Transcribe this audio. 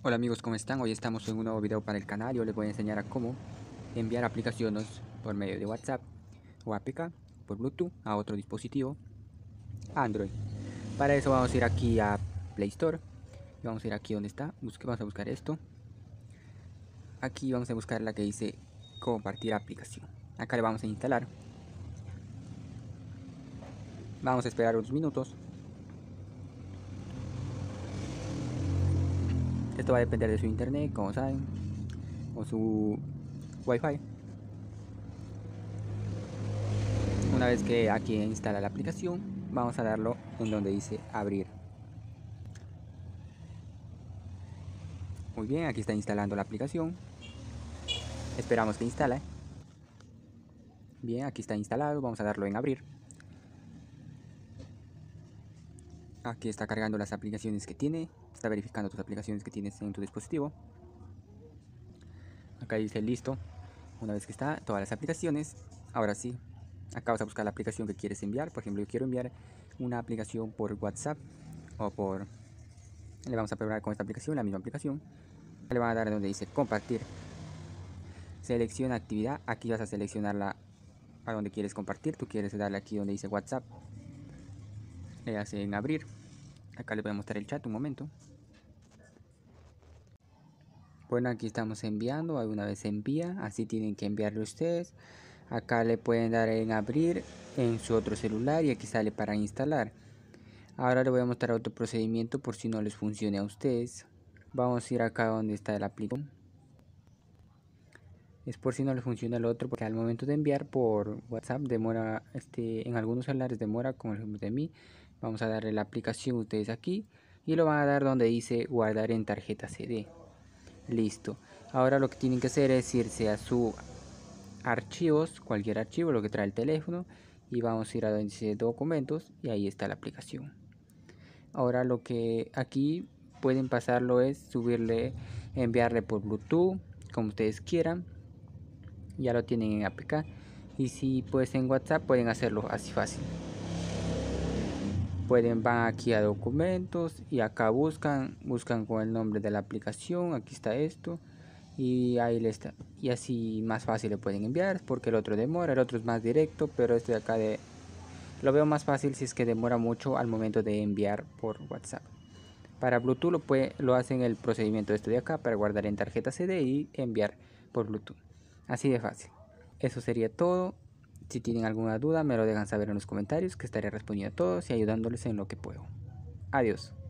Hola amigos, ¿cómo están? Hoy estamos en un nuevo video para el canal y hoy les voy a enseñar a cómo enviar aplicaciones por medio de WhatsApp o APK por Bluetooth a otro dispositivo Android. Para eso vamos a ir aquí a Play Store y vamos a ir aquí donde está, vamos a buscar esto. Aquí vamos a buscar la que dice compartir aplicación. Acá le vamos a instalar. Vamos a esperar unos minutos. Esto va a depender de su internet, como saben, o su Wi-Fi. Una vez que aquí instala la aplicación, vamos a darlo en donde dice abrir. Muy bien, aquí está instalando la aplicación. Esperamos que instale. Bien, aquí está instalado, vamos a darlo en abrir. Aquí está cargando las aplicaciones que tiene, está verificando tus aplicaciones que tienes en tu dispositivo. Acá dice listo. Una vez que está todas las aplicaciones, ahora sí, acá vas a buscar la aplicación que quieres enviar. Por ejemplo, yo quiero enviar una aplicación por WhatsApp o por... Le vamos a probar con esta aplicación, la misma aplicación. Le van a dar donde dice compartir. Selecciona actividad, aquí vas a seleccionarla a donde quieres compartir. Tú quieres darle aquí donde dice WhatsApp. Le hace en abrir. Acá les voy a mostrar el chat un momento. Bueno, aquí estamos enviando. Alguna vez se envía, así tienen que enviarlo ustedes. Acá le pueden dar en abrir en su otro celular y aquí sale para instalar. Ahora le voy a mostrar otro procedimiento por si no les funcione a ustedes. Vamos a ir acá donde está el aplicación. Es por si no les funciona el otro, porque al momento de enviar por WhatsApp demora, en algunos celulares demora, como el ejemplo de mí. Vamos a darle la aplicación ustedes aquí y lo van a dar donde dice guardar en tarjeta CD. Listo. Ahora lo que tienen que hacer es irse a su archivos, cualquier archivo, lo que trae el teléfono, y vamos a ir a donde dice documentos y ahí está la aplicación. Ahora lo que aquí pueden pasarlo es subirle, enviarle por Bluetooth, como ustedes quieran. Ya lo tienen en APK. Y si pues en WhatsApp pueden hacerlo así fácil. Van aquí a documentos y acá buscan con el nombre de la aplicación. Aquí está esto y ahí le está, y así más fácil le pueden enviar, porque el otro demora, el otro es más directo, pero este de acá lo veo más fácil si es que demora mucho al momento de enviar por WhatsApp. Para Bluetooth lo hacen el procedimiento de acá para guardar en tarjeta CD y enviar por Bluetooth, así de fácil. Eso sería todo. Si tienen alguna duda me lo dejan saber en los comentarios, que estaré respondiendo a todos y ayudándoles en lo que puedo. Adiós.